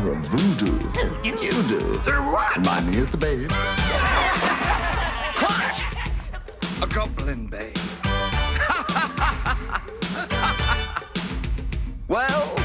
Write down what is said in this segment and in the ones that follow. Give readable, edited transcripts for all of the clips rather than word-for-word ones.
power of voodoo. You do. What? And my is the babe. Quiet! A goblin babe. Well...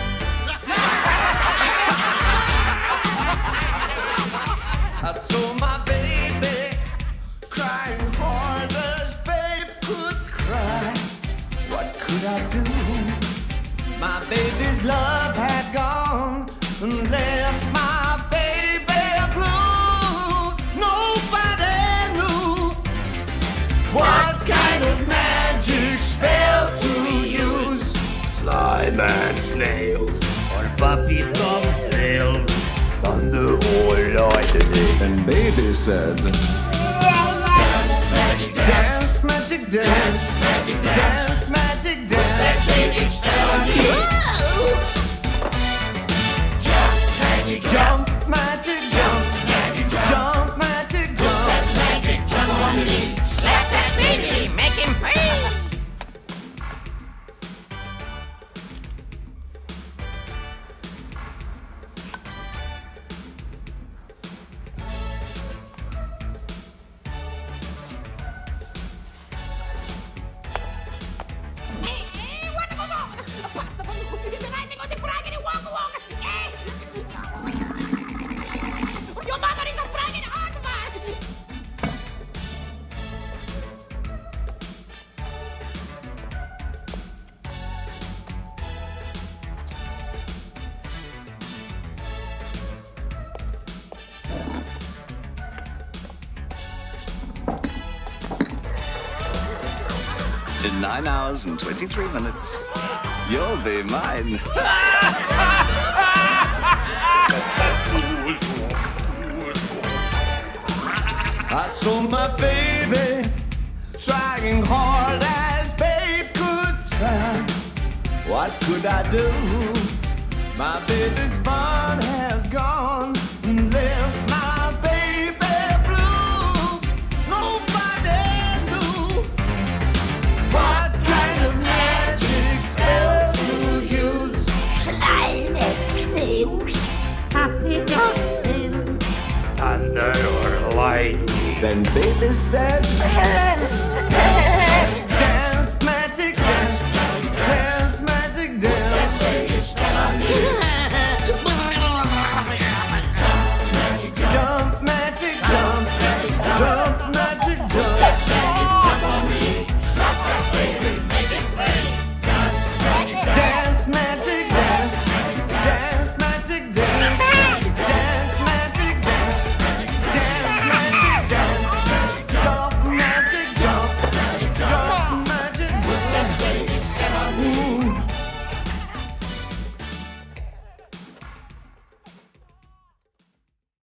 I saw my baby crying hard as babe could cry. What could I do? My baby's love had gone and left my baby blue. Nobody knew what kind of magic spell to use. Slime and snails on puppy thumbs tails, thunder or lightning. And baby said, Dance, magic dance. Dance, magic dance. Magic dance. Dance, magic dance. Let baby spell on you. Jump, magic jump. Magic jump. Magic jump. Magic jump. That magic jump on me. Slap that baby. Make him pay. in 9 hours and 23 minutes, you'll be mine. I saw my baby trying hard as babe could try. What could I do? My baby's fun had gone and left my baby blue. Nobody knew what kind of magic spell to use. Slime and snails, happy days. Thunder or lightning. Then baby said,